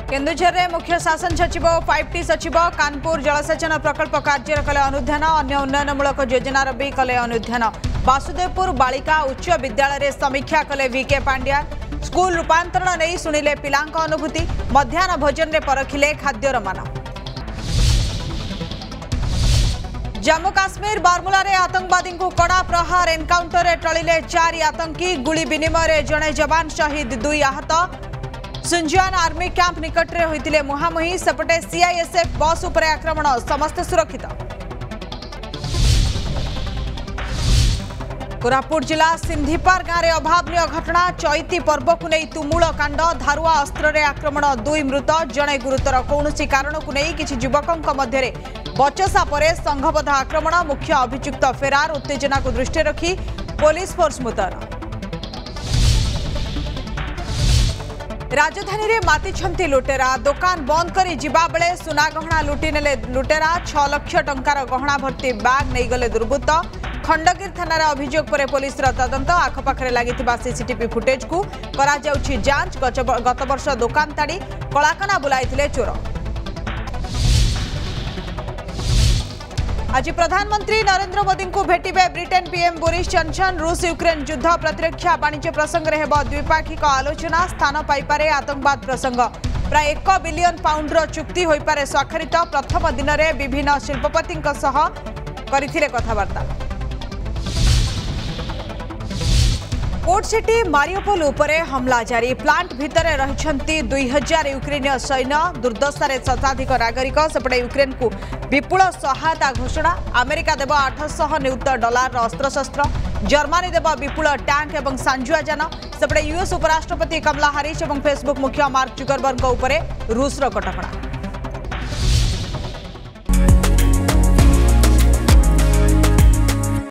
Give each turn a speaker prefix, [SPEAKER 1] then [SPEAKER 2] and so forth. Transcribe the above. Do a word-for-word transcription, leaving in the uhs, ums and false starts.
[SPEAKER 1] केन्दुझर में मुख्य शासन सचिव और फाइव टी सचिव कानपुर जलसेचन प्रकल्प कार्य कले अनुध्यान अन्य उन्नयनमूलक योजनार भी कले अनुध्यान वासुदेवपुर बालिका उच्च विद्यालय समीक्षा कले वीके पांड्या स्कूल रूपांतरण नहीं शुणिले पिलांक अनुभूति मध्याह्न भोजन में परखिले खाद्यर मान। जम्मू काश्मीर बारमूला रे आतंकवादी को कड़ा प्रहार एनकाउंटर रे टळिले चार आतंकी गुली विनिमय जड़े जवान शहीद दुई आहत सुंजान आर्मी कैंप निकट में होइतिले मुहामुही सेपटे सीआईएसएफ बस उपरे आक्रमण समस्त सुरक्षित। कोरापुट जिला सिंधीपार गाँव में अभावनीय घटना चैती पर्व को नहीं तुमुल कांड धारुआ अस्त्र रे आक्रमण दुई मृत जड़े गुरुतर कौनसी कारण को नहीं किसी युवकों मध्य बचसा परे संघबद्ध आक्रमण मुख्य अभियुक्त फेरार उत्तेजना को दृष्टि रखी पुलिस फोर्स मुतयन। राजधानी रे मातिछंती लुटेरा दुकान बंद करी जिबा बेले सुना गहना लुटी नेले लुटेरा छह लाख टंकार गहना भर्ती बैग नहीं गले दुर्बृत्त खंडगिर थाना अभियोग पर पुलिस तदंत आखपाखे लगी सीसीटीवी फुटेज को करा जाउछि जांच गत वर्ष दुकान ताड़ी कलाकना बुलाइथिले चोर। आज प्रधानमंत्री नरेंद्र मोदी को भेटिबे ब्रिटेन पीएम बोरिस जॉनसन रूस यूक्रेन युद्ध प्रतिरक्षा वाणिज्य प्रसंग में हेब द्विपाक्षिक आलोचना स्थान पाइपारे आतंकवाद प्रसंग प्राय एक बिलियन पाउंडर चुक्ति होइपारे स्वाक्षरित प्रथम दिन में विभिन्न शिल्पपति करथिले कथबार्ता। पोर्ट सिटी मारियोपोल उपरे हमला जारी प्लांट भितर रहिछंती दुई हजार यूक्रेनीय सैन्य दुर्दशार शताधिक नागरिक सेपटे यूक्रेन को विपुल सहायता घोषणा अमेरिका देव आठ सौ नियुक्त डॉलर अस्त्रशस्त्र जर्मनी देव विपुल टैंक और सांजुआ जान सेपटे यूएस उपराष्ट्रपति कमला हारिस और फेसबुक मुख्य मार्क जुकरबर्ग उपरे रूसर कटकणा।